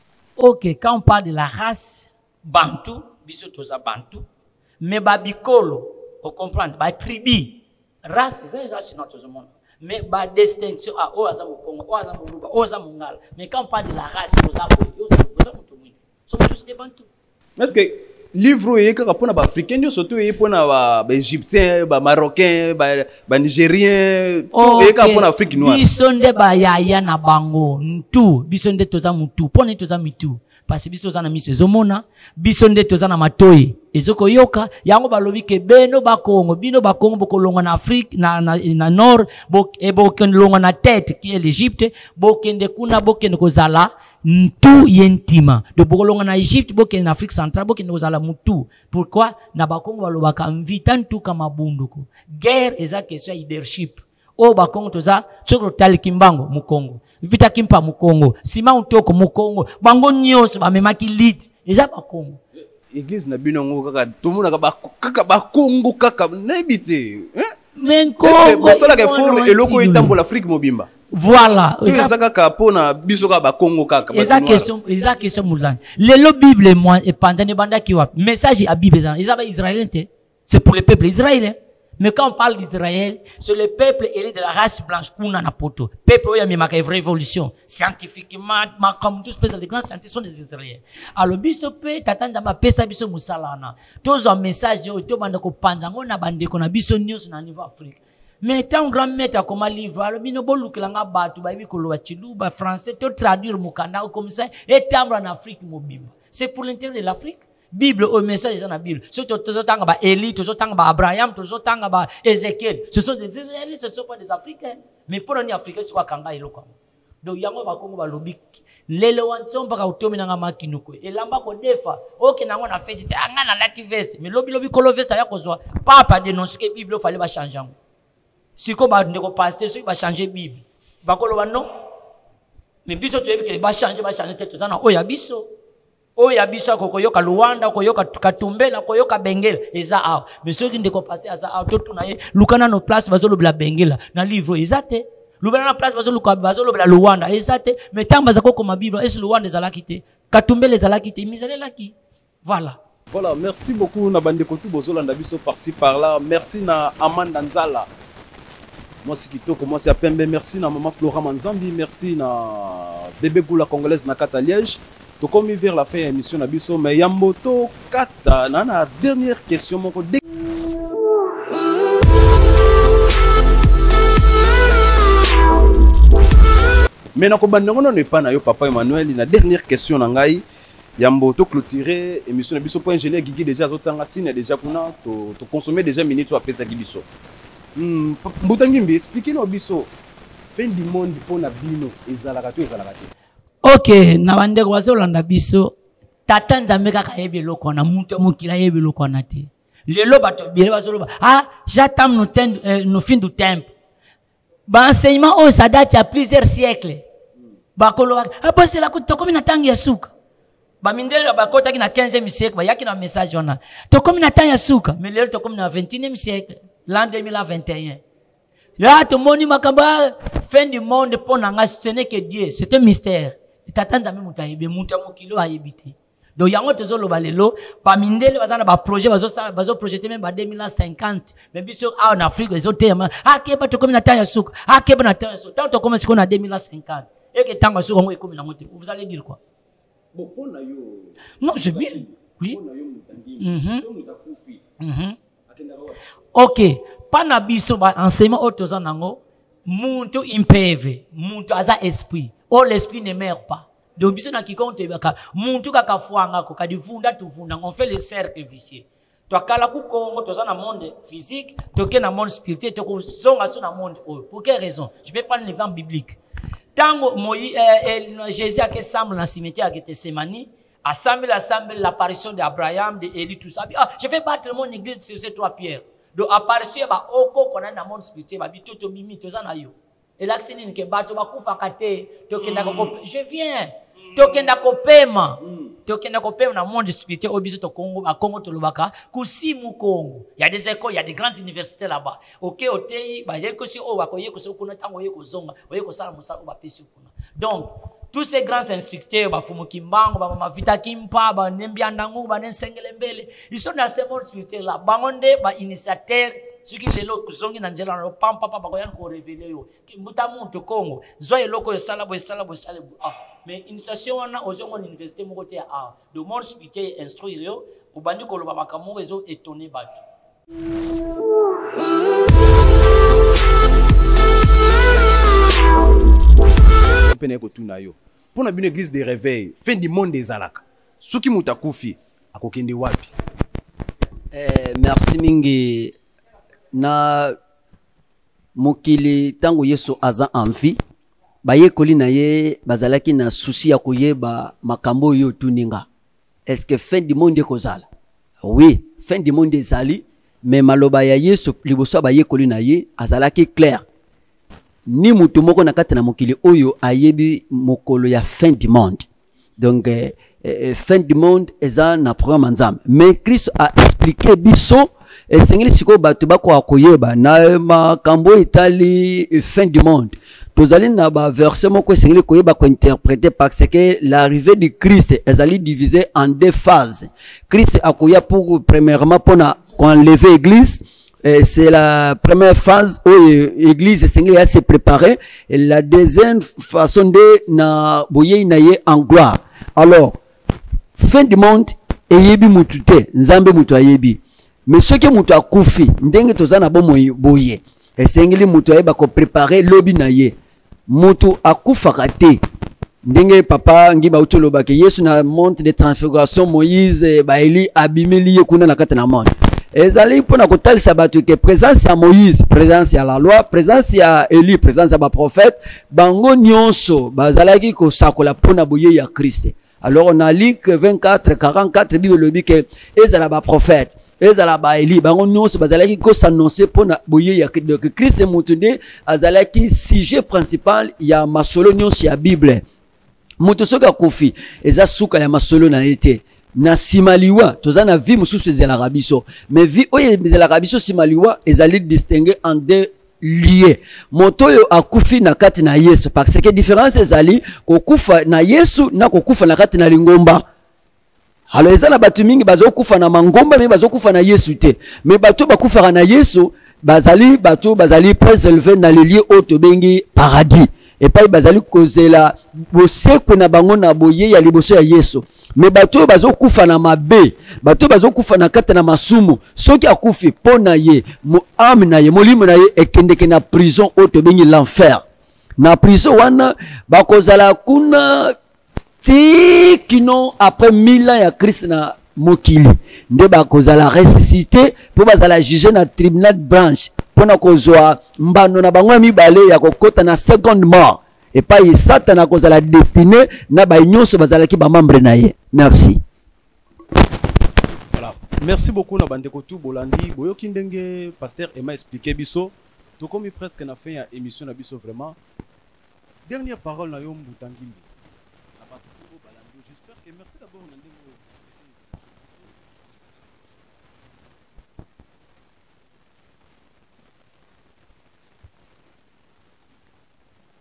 OK, quand on parle de la race bantou biso toza bantou mais babikolo on comprend ba tribu race c'est une race notre monde mais ba distinction à oza mo Congo oza mo Luba oza mo Ngala mais quand on parle de la race toza boyo toza mutu mwini so tous des bantou est-ce que livre est kaka pona ba africain yo surtout e pona ba ba égyptien ba marocain ba ba nigérien to e kaka pona Afrique noire bisonde ba yaya na bango ntu bisonde toza mutu pona toza mitu parce que biso toza na miso ezomona bisonde toza na matoyi ezoko yoka yango balobi ke beno ba Congo bino ba Congo bokolonga na Afrique na na, na nord bok e bokolonga na tête qui est l'Égypte bokende kuna bokende kozala ntu yentima de bokolonga na Égypte bokende na Afrique centrale bokende kozala mutu pourquoi na ba Congo balobaka mvita ntu kama bunduko guerre eza question ya leadership o ba Congo toza soko tali kimbango mu Congo vita kimpa mu Congo sima utoko mu Congo bango nyos ba memaki lead eza ba Congo église na bino ngo kaka tomona kaka kaka ba Congo kaka nebite hein men Congo ko sala ka fort eloko itambola Afrique mobimba voilà eza kaka pona biso ka ba Congo kaka eza question eza question mulan lelo bible moi et pandane banda ki wa message à bible eza ba israélien c'est pour le peuple israélien. Mais quand on parle d'Israël, c'est le peuple élu de la race blanche qu'on a na poto. Peuple où il y a une révolution scientifiquement, comme tous les grands scientifiques sont des Israéliens. Alors biso pe tatanja ma pesa biso musalana. Tous un message yo to banda ko panzango na bande ko na biso news na niveau Afrique. Mais tant grand maître comme livre, alors bino bolukilanga batu ba bikolo wa chiluba français to traduire mukanda comme ça et tambre en Afrique mobimba. C'est pour l'intérêt de l'Afrique. Bible au message dans la Bible. Ce sont tanga ba Élie, ce sont tanga ba Abraham, ce sont tanga ba Ézéchiel. Ce sont des Israélites, ce ne sont pas des Africains. Mais pour les Africains, c'est quoi kanga ilo kwa. Donc yango ba Kongo ba lobi. Lele wanso mpaka utomi nanga makinuko. Elamba ko defa. OK nango na fête te anga na lati veste. Mais lobi lobi kolo veste ya kozwa. Papa dénonce que Bible fallait ba changer. Si ko ba ndeko pasteur, so ba changer Bible. Ba kolo ba non. Mais biso to yebi ke ba changer ba changer tete zana oya biso. Oya biso koyoka Luanda koyoka Katumbela koyoka Bengela eza aw mais ceux qui ndeko passer eza aw to na ye lukana no place bazolo bla Bengela na livre ezate lubana na place bazolo ka bazolo bla Luanda ezate mais tamba za koko mabible est Luanda ezalaki te Katumbela ezalaki te misalela ki voilà voilà merci beaucoup na bandeko tout bozolanda biso par-ci par-là merci na Amanda Nzala moi c'est kitoko moi c'est Pembe merci na maman Flora Manzambi merci na bébé Goula congolaise na Kata Liège. Donc, comme vers la fin de l'émission, mais Yamboto Kata, la dernière question. Mais non, n'est pas papa Emmanuel. La dernière question, Yamboto clôturer l'émission. Pour ingénieur Guigui déjà, déjà tu consommer déjà minutes après ça Gibiso. Mbutangimbi, expliquez-nous Biso. Fin du monde pour Nabino et Zalagato et Zalagato. OK, na bande ko bazolanda biso tata nzambe kaka yebe loko na mutu mukila yebe loko na te lelo bato bile bazoloba ah j'attends nous euh, nous fin du temple ba enseignement oh ça date à plusieurs siècles ba koloba ah bon c'est la ko tokomi na tangi ya suka ba mindele ba kota ki na quinzième siècle ba yaki na message wana tokomi na tangi ya suka mais lelo tokomi na vingt et unième siècle l'an deux mille vingt et un. Là tout monde makamba fin du monde pour nanga ce n'est que Dieu c'est un mystère. Donc donc yango tozoloba lelo bamindele baza na baprojet bazoprojete même ba deux mille cinquante mais biso awa na afrique ezotema akeba tokomi na temps ya suka akeba na temps ya suka tant tokomi siko na deux mille cinquante eke ntango ya suka ngo ekomi nango te vous allez dire quoi? Non, c'est bien. Oui. Mm-hmm. Mm-hmm. Ok. Pana biso ba enseignement otoza nango muntu impeve, muntu aza esprit. Oh, l'esprit ne meurt pas. Donc biso na kikonte baka muntu kaka fuanga ko kadivunda tuvunda on fait le cercle vicieux. Toi kala ku Congo toza na monde physique, toke na monde spirituel, toko zonga so na monde oh. Pour quelle raison? Je vais prendre un exemple biblique. Tango Moïse euh, Jésus a que semble dans le cimetière à Gethsemane, assemble assemble l'apparition d'Abraham, d'Élie, tout ça. Ah, je vais battre mon église sur ces trois pierres. Donc apparition ba oko qu'on a dans le monde spirituel, ba bitoto mimi toza na yo. Et là c'est une que bato ba kufa kate, tokenda ko je viens. Tokenda ko pema. Tokenda ko pema dans le monde spirituel au biso to Congo, à Congo to lobaka, kusimu Congo. Il y a des écoles, il y a des grandes universités là-bas. OK, otei ba yeko si o ba ko yeko so kuna tango yeko zonga, yeko sala musala ba pesi kuna. Donc tous ces grands instructeurs, ba Fumu Kimbango, ba Mama Vita Kimpa, ba Nembiandangu, ba Nensengele Mbele, ils sont dans ce monde spirituel là. Bangonde ba initiateur, ceux qui les loko zongi na nzela no pam papa ba ko yan ko révéler yo. Mbuta muntu Congo, zoye loko sala bo sala bo sala ah. Mais initiation wana ozongo na université moko te ah. Le monde spirituel instruire yo, obandi ko loba makambo ezo étonner batu. Pour une église de réveil, fin du monde des alaka. Ce qui m'a koufi, à kokende wapi. Eh, merci mingi na mokili tango yeso aza envie. Baye koli na ye bazalaki na souci ya koyeba makambo yo tuninga. Est-ce que fin du monde kozala? Oui, fin du monde ezali, mais maloba ya yeso liboso baye koli na ye azalaki clair. Ni mutu moko na kati na mokili oyo ayebi mokolo ya fin du monde. Donc eh, eh, fin du monde eza na programme nzambe. Mais Christ a expliqué biso et sengeli siko batu bako akoyeba na makambo itali fin du monde. Tozali na ba verset moko sengeli koyeba ko interpréter parce que l'arrivée de Christ ezali divisé en deux phases. Christ akoya pour premièrement pour na enlever l'église. C'est la première phase où l'église a se préparer. Et la deuxième façon de na boye naye en gloire. Alors, fin du monde, eyebi mutute, nzambe mutu ayebi. Mais ce que mutu akufi, ndenge tozana bo boye. Et sengeli mutu ayeba ko préparer lobi naye. Mutu akufa kate. Ndenge papa ngiba utoloba ke Yesu na monte de transfiguration Moïse ba Eli abimeli kuna na kata na monde. Ezali pona kotalisa batu ke présence ya Moïse, présence ya la loi, présence ya Eli, présence ya ba prophète, bango nyonso bazalaki ko sakola pona boye ya Christ. Alors on a Luc vingt-quatre quarante-quatre Bible le dit que ezala ba prophète, ezala ba Eli, bango nyonso bazalaki ko s'annoncer pona boye ya Christ mutunde azalaki sujet principal ya masolo nyonso ya Bible. Mutu soka kofi eza suka ya masolo na ete. Na simaliwa tozana vie mususu ezela rabiso mais vie oye ezela rabiso simaliwa ezali distinguer en deux liés. Moto yo akufi na kati na Yesu parce que différence ezali kokufa na Yesu na kokufa na kati na lingomba. Alors ezala batu mingi bazokufa na mangomba mais bazokufa na Yesu te. Mais batu bakufa na Yesu bazali batu bazali préservé na le lieu auto bengi paradis. Et pas bazali kozela bosekwe na bango na boye ya liboso ya Yesu. Mais bato bazo kufa na mabe, bato bazo kufa na kata na masumu, soki akufi pona ye, mo ame na ye, molimo na ye ekendeke na prison oto bengi l'enfer. Na prison wana bakozala kuna ti kino après mille ans ya Christ na mokili. Nde bakozala ressuscité po bazala juger na tribunal branche. Pona kozwa mbano na bango mibale ya kokota na seconde mort. Et pas y Satan a cause la destinée na ba nyonso bazala ki ba membre na ye. Merci. Voilà. Merci beaucoup na bandeko tout bolandi boyo kindenge pasteur Emma expliqué biso to comme presque na fin ya émission na biso vraiment. Dernière parole na yo mbutangimbi. J'espère que merci d'abord na ndenge.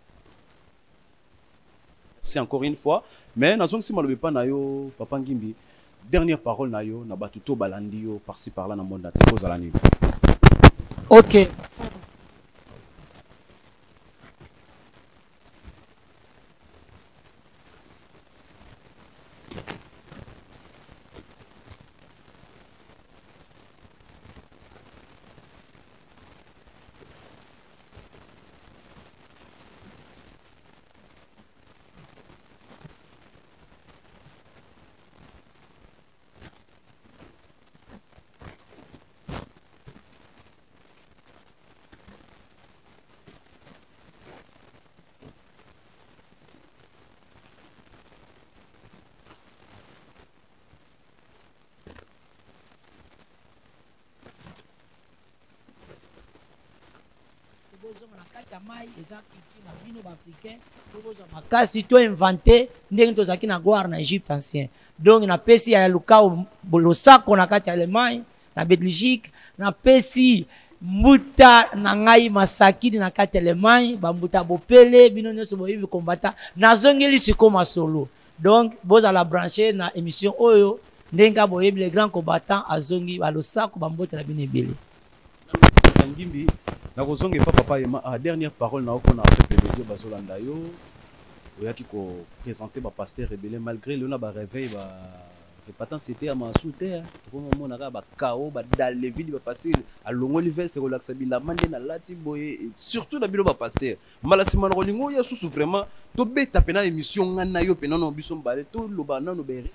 C'est encore une fois mais nazong si malobe pa na yo papa ngimbi dernière parole na yo na batuto balandi yo par-ci par là na monde ati kozala nini. Ok. makasi to inventé ndenge tozalaki na gloire na Égypte ancien. Donc na pesi ya luka bolosako na kati ya Allemagne na Belgique, na pesi mbuta na ngai masakidi na kati ya Allemagne, bambuta bopele bino nyonso boyibi kombata nazongeli siko masolo. Donc boza la brancher na émission oyo ndenga boyebi les grands combattants azongi balosako bambote na bino ebele. Ngimbi na kozonge papa papa ema a dernière parole na okona peuple de Dieu bazolanda yo oyaki ko présenter ba pasteur rebelle malgré le na ba réveil ba repentance c'était à masouter pour moment na ba kao ba dans les villes ba pasteur a longoli veste relaxa bila mande na lati boye surtout na bilo ba pasteur malasima na kolingo ya susu vraiment to beta pena émission ngana yo pena no biso mbale to loba na no beri.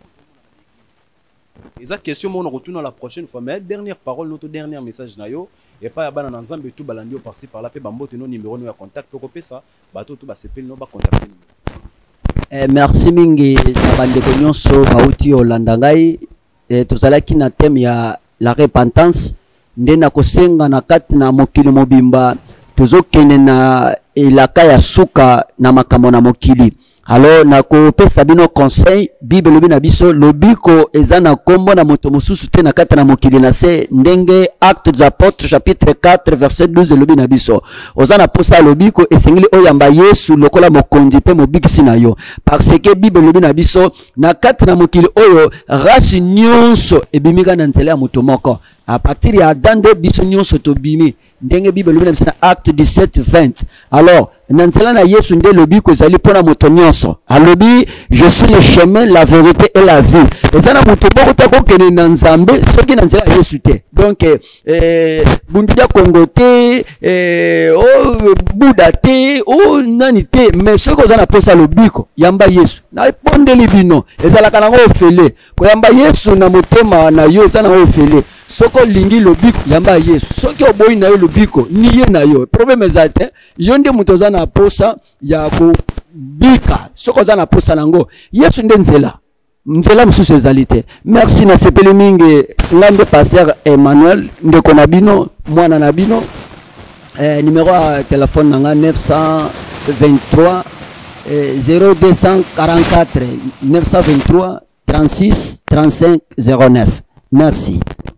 Et ça question mon retourne la prochaine fois mais dernière parole notre dernier message na yo et pas yabana na nzambe tout balandi par-ci par là pe bambote no numéro no ya contact pour copier ça bato tout ba sepel no ba contacter. Eh, merci mingi na bandeko nyonso bauti olanda ngai eh, tozalaki na thème ya la repentance nde na kosenga na kati na mokili mobimba tozokende na elaka ya suka na makambo na mokili. Alors na kopesa bino conseil Bible lobi na biso lobiko eza na kombo na moto mosusu te na kati na mokili na se ndenge Actes des Apôtres chapitre quatre verset douze lobi na biso oza na posa lobiko esengeli oyamba Yesu lokola mokonzi pe mobikisi na yo parce que Bible lobi na biso na kati na mokili oyo race nyonso ebimika na nzela ya moto moko à partir ya dande biso nyonso to bimi ndenge Bible lobi na biso na Acte dix-sept vingt. Alors nanzela na Yesu nde lobiko ezali pona moto nyonso alobi je suis le chemin la vérité et la vie ezana moto boko ta ko kene na nzambe soki na nzela ya Yesu te donc eh bundu ya Kongo te eh o Buda te o nani te mais soki ozana posa lobiko yamba Yesu na pondeli bino ezala kana ngo ofele ko yamba Yesu na motema na yo ezana ngo ofele soko lingi lobiko yamba Yesu soki oboyi na yo lobiko niye na yo problème ezate yonde moto zana posa ya ko bika soko zana posa nango Yesu nde nzela nzela mususu ezalite. Merci na sepeli mingi ngande pasteur Emmanuel ndeko na bino mwana na bino eh, numéro ya téléphone nanga neuf cent vingt-trois eh, zéro deux cent quarante-quatre neuf cent vingt-trois trente-six trente-cinq zéro neuf. Merci.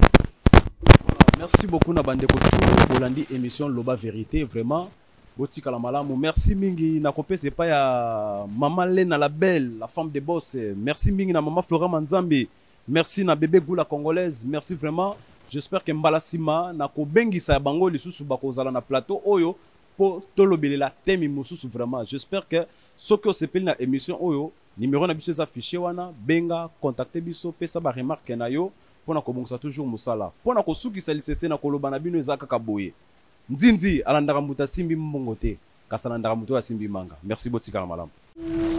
Merci beaucoup na bandeko tout bolandi émission Loba Vérité vraiment botika la malamu. Merci mingi na kopese pa ya maman Lena la belle la femme de boss. Merci mingi na maman Flora Manzambi. Merci na bébé Goula congolaise. Merci vraiment. J'espère que mbalasima na ko bengisa ya bango lisusu bakozala na plateau oyo po tolobelela temi mususu vraiment. J'espère que soko sepeli na émission oyo numéro na biso za affiché wana benga contacter biso pesa ba remarque na yo pona kobongisa toujours musala pona kosukisa lisese na koloba na bino ezaka kaboye nzinzi alandaka muta simbi mbongo te kasa alandaka muto ya simbi manga. Merci botika malamu.